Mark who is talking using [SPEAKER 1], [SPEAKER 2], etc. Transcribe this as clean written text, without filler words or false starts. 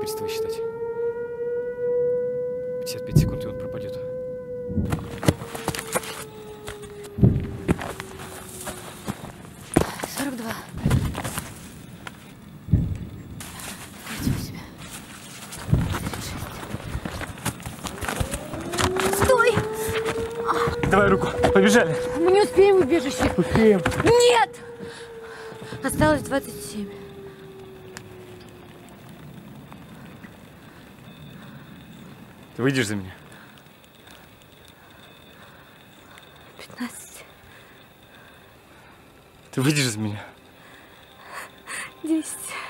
[SPEAKER 1] пальцы твои считать. 55 секунд, и он пропадет.
[SPEAKER 2] Стой!
[SPEAKER 1] Давай руку, побежали.
[SPEAKER 2] Мы не успеем в убежище.
[SPEAKER 1] Успеем.
[SPEAKER 2] Нет! Осталось 27.
[SPEAKER 1] Ты выйдешь за меня?
[SPEAKER 2] 15.
[SPEAKER 1] Ты выйдешь за меня?
[SPEAKER 2] 10.